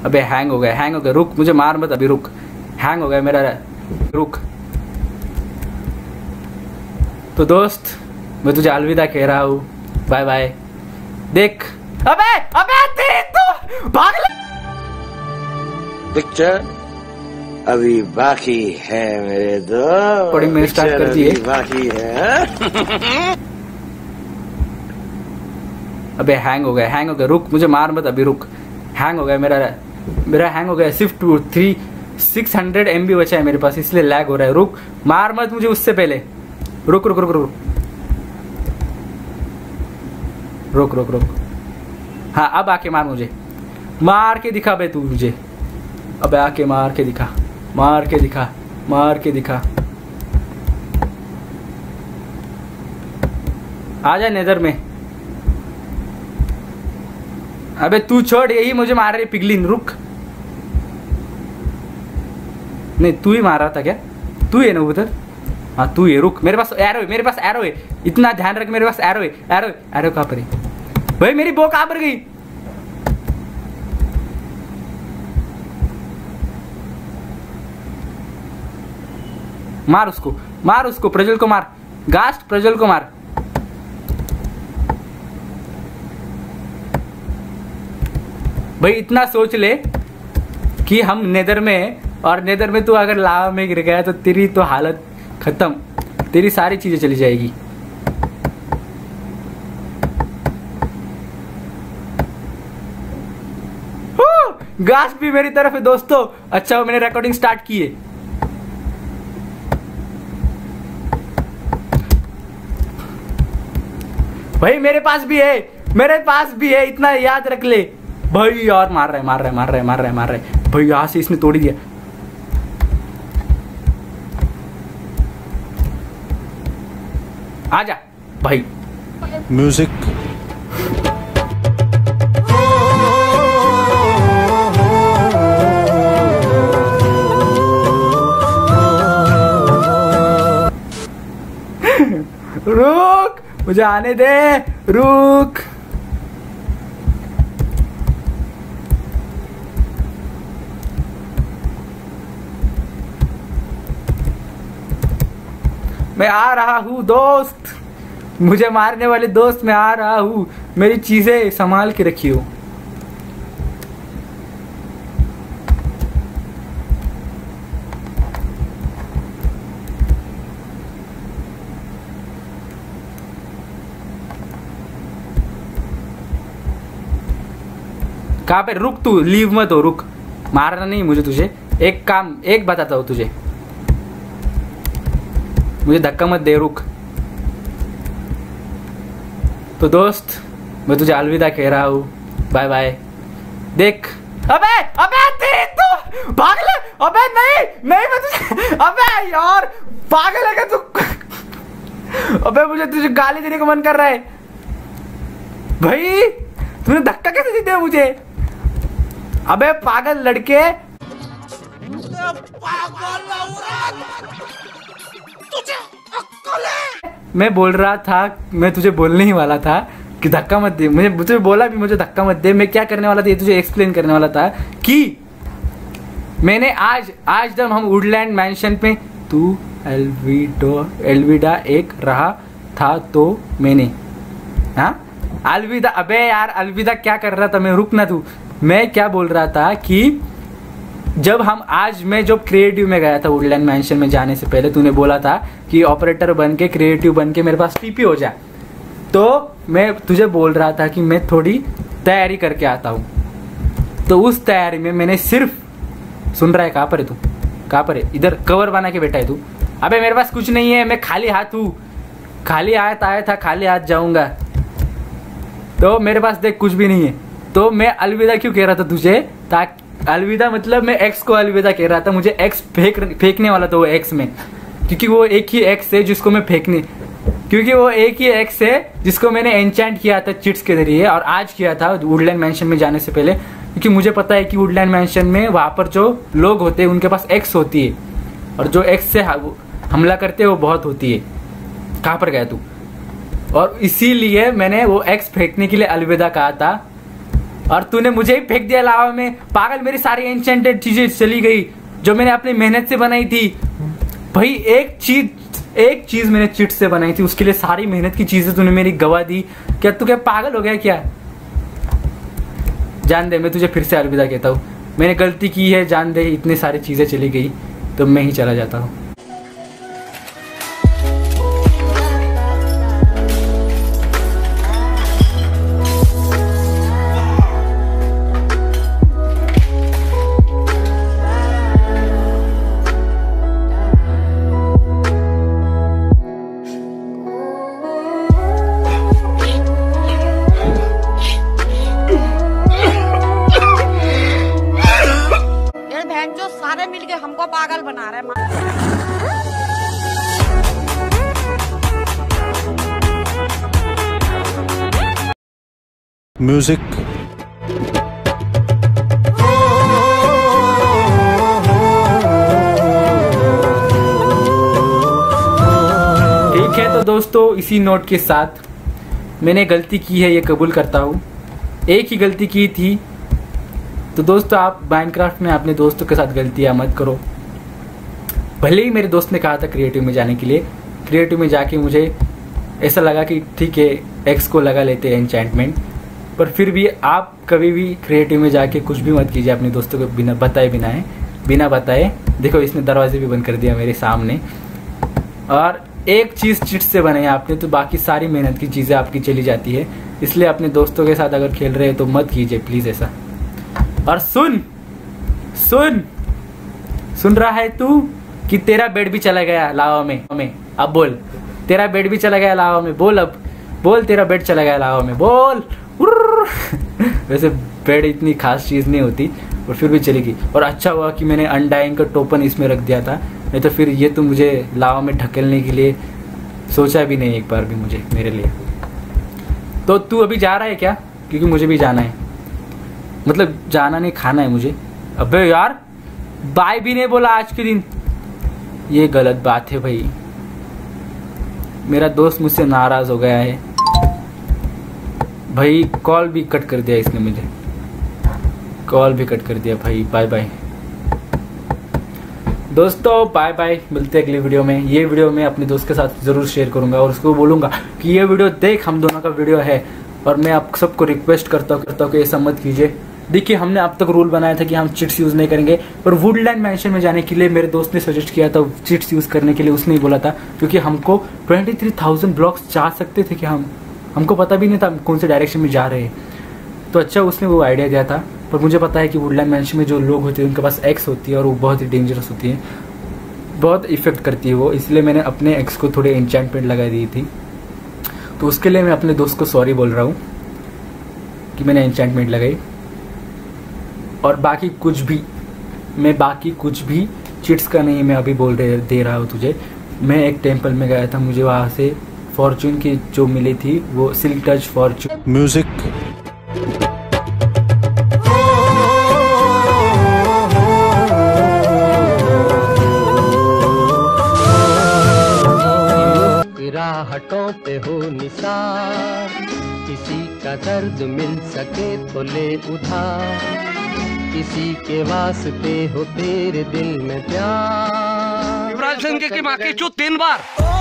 अबे हैंग हो गया, रुक, मुझे मार मत अभी, रुक, हैंग हो गया मेरा, रुक। तो दोस्त मैं तुझे अलविदा कह रहा हूँ, बाय बाय। देख, अबे तेरी तो भाग ले। पिक्चर अभी बाकी है मेरे दोस्त, रिकॉर्डिंग मैंने स्टार्ट कर दी है, बाकी है। अबे हैंग हो गया, रुक, मुझे मार मत अभी, रुक, हैंग हो गया मेरा हैंग हो गया। सिर्फ 600 MB बचा है मेरे पास, इसलिए लैग हो रहा है। रुक, मार मत मुझे उससे पहले, रुक रुक रुक रुक रुक रुक रुक। हाँ अब आके मार मुझे, मार के दिखा बे तू मुझे। अबे आके मार के दिखा, मार के दिखा, मार के दिखा। आजा नेदर में। अबे तू छोड़, यही मुझे मार रही पिगलिन, रुक। नहीं तू ही मार रहा था क्या? तू है ना उधर? हाँ तू है, रुक। मेरे पास एरो है, मेरे पास एरो है, इतना ध्यान रख, मेरे पास एरो है। एरो कहाँ पर है भाई? मेरी बो कहाँ पर गई? मार उसको, प्रज्वल को मार, गास्ट प्रज्वल को मार। भाई इतना सोच ले कि हम नेदर में, और नेदर में तू अगर लावा में गिर गया तो तेरी तो हालत खत्म, तेरी सारी चीजें चली जाएगी। गास्ट भी मेरी तरफ है दोस्तों। अच्छा मैंने रिकॉर्डिंग स्टार्ट की है। भाई मेरे पास भी है, इतना याद रख ले भाई। और मार रहा है भाई, यहां से इसने तोड़ दिया। आजा भाई। म्यूजिक रुक, मुझे आने दे, रुक। मैं आ रहा हूँ दोस्त, मुझे मारने वाले दोस्त, मैं आ रहा हूँ। मेरी चीजें संभाल के रखियो। कहाँ पे? रुक, तू लीव मत हो, रुक, मारना नहीं मुझे तुझे। एक बताता हूँ तुझे, मुझे धक्का मत दे, रुक। तो दोस्त मैं तुझे अलविदा कह रहा हूँ, बाय बाय। देख, अबे तेरी तो भाग ले। अबे नहीं मैं तुझे, अबे यार पागल है क्या तू? अबे मुझे तुझे गाली देने का मन कर रहा है भाई। तूने धक्का कैसे दे दिया मुझे? अबे पागल लड़के, मैं बोल रहा था, मैं तुझे बोलने ही वाला था कि धक्का मत दे। मुझे बोला भी मुझे धक्का मत दे। मैं क्या करने वाला था ये तुझे एक्सप्लेन करने वाला था कि मैंने आज जब हम वुडलैंड मैंशन पे, तू अलविदा एक रहा था तो मैंने, हाँ अलविदा। अबे यार अलविदा क्या कर रहा था मैं? रुक ना तू। मैं क्या बोल रहा था कि जब मैं जो क्रिएटिव में गया था वुडलैंड मैंशन में जाने से पहले, तूने बोला था कि ऑपरेटर बन के, क्रिएटिव बन के मेरे पास टीपी हो जाए। तो मैं तुझे बोल रहा था कि मैं थोड़ी तैयारी करके आता हूँ। तो उस तैयारी में मैंने सिर्फ, सुन रहा है? कहाँ पर है तू? कहाँ पर है? इधर कवर बना के बैठा है तू। अबे मेरे पास कुछ नहीं है, मैं खाली हाथ हूँ, खाली हाथ आया था, खाली हाथ जाऊंगा। तो मेरे पास देख कुछ भी नहीं है। तो मैं अलविदा क्यों कह रहा था तुझे? ताकि अलविदा मतलब मैं एक्स को अलविदा कह रहा था। मुझे एक्स फेंकने वाला था वो एक्स में, क्योंकि वो एक ही एक्स है जिसको मैं फेंकने, क्योंकि वो एक ही एक्स है जिसको मैंने एन्चेंट किया था चिट्स के जरिए, और आज किया था वुडलैंड मैंशन में जाने से पहले। क्योंकि मुझे पता है कि वुडलैंड मैंशन में वहां पर जो लोग होते हैं उनके पास एक्स होती है, और जो एक्स से हमला करते हैं वो बहुत होती है। कहाँ पर गया तू? और इसीलिए मैंने वो एक्स फेंकने के लिए अलविदा कहा था। और तूने मुझे ही फेंक दिया लावा में। पागल, मेरी सारी एन्चेंटेड चीजें चली गई जो मैंने अपनी मेहनत से बनाई थी। भाई एक चीज मैंने चिट से बनाई थी, उसके लिए सारी मेहनत की चीजें तूने मेरी गवा दी। क्या तू क्या पागल हो गया क्या? जान दे, मैं तुझे फिर से अलविदा कहता हूँ। मैंने गलती की है, जान दे। इतनी सारी चीजें चली गई तो मैं ही चला जाता हूँ। जो सारे मिलके हमको पागल बना रहे हैं। म्यूजिक। ठीक है, तो दोस्तों इसी नोट के साथ मैंने गलती की है, ये कबूल करता हूँ। एक ही गलती की थी। तो दोस्तों, आप माइनक्राफ्ट में अपने दोस्तों के साथ गलतियां मत करो। भले ही मेरे दोस्त ने कहा था क्रिएटिव में जाने के लिए, क्रिएटिव में जाके मुझे ऐसा लगा कि ठीक है एक्स को लगा लेते हैं एन्चेंटमेंट, पर फिर भी आप कभी भी क्रिएटिव में जाके कुछ भी मत कीजिए अपने दोस्तों को बिना बताए। देखो, इसने दरवाजे भी बंद कर दिया मेरे सामने। और एक चीज़ चिट से बनाई आपने तो बाकी सारी मेहनत की चीज़ें आपकी चली जाती है। इसलिए अपने दोस्तों के साथ अगर खेल रहे हैं तो मत कीजिए प्लीज़ ऐसा। और सुन रहा है तू कि तेरा बेड भी चला गया लावा में। अब बोल, तेरा बेड भी चला गया लावा में। बोल, अब बोल, तेरा बेड चला गया लावा में। बोल। वैसे बेड इतनी खास चीज नहीं होती, और फिर भी चलेगी। और अच्छा हुआ कि मैंने अनडाइंग का टोपन इसमें रख दिया था, नहीं तो फिर ये तो मुझे लावा में ढकेलने के लिए सोचा भी नहीं एक बार भी मुझे, मेरे लिए। तो तू अभी जा रहा है क्या? क्योंकि मुझे भी जाना है, मतलब जाना नहीं, खाना है मुझे। अबे यार, बाय भी नहीं बोला आज के दिन, ये गलत बात है भाई। मेरा दोस्त मुझसे नाराज हो गया है भाई। कॉल भी कट कर दिया इसने, मुझे कॉल भी कट कर दिया भाई। बाय बाय दोस्तों, बाय बाय। मिलते हैं अगली वीडियो में। ये वीडियो मैं अपने दोस्त के साथ जरूर शेयर करूंगा और उसको बोलूंगा कि ये वीडियो देख, हम दोनों का वीडियो है। और मैं आप सबको रिक्वेस्ट करता हूँ कि ऐसा मत कीजिए। देखिए, हमने अब तक रूल बनाया था कि हम चिट्स यूज नहीं करेंगे, पर वुडलैंड मैंशन में जाने के लिए मेरे दोस्त ने सजेस्ट किया था चिट्स यूज करने के लिए। उसने ही बोला था, क्योंकि हमको 23,000 ब्लॉक्स जा सकते थे कि हमको पता भी नहीं था कौन से डायरेक्शन में जा रहे हैं। तो अच्छा, उसने वो आइडिया दिया था। पर मुझे पता है कि वुडलैंड मैंशन में जो लोग होते हैं उनके पास एक्स होती है और वो बहुत ही डेंजरस होती है, बहुत इफेक्ट करती है वो। इसलिए मैंने अपने एक्स को थोड़े एन्चेंटमेंट लगा दी थी। तो उसके लिए मैं अपने दोस्त को सॉरी बोल रहा हूँ कि मैंने एन्चेंटमेंट लगाई। और बाकी कुछ भी चिट्स का नहीं, मैं अभी दे रहा हूँ तुझे। मैं एक टेम्पल में गया था, मुझे वहाँ से फॉर्चून की जो मिली थी वो सिल्क टच फॉर्चून म्यूजिक। राहटों पे हो निसार, किसी का दर्द मिल सके तो ले उधार, किसी के वास्ते हो तेरे दिल में प्यार। युवराज सिंह की माँ की चूत 3 बार।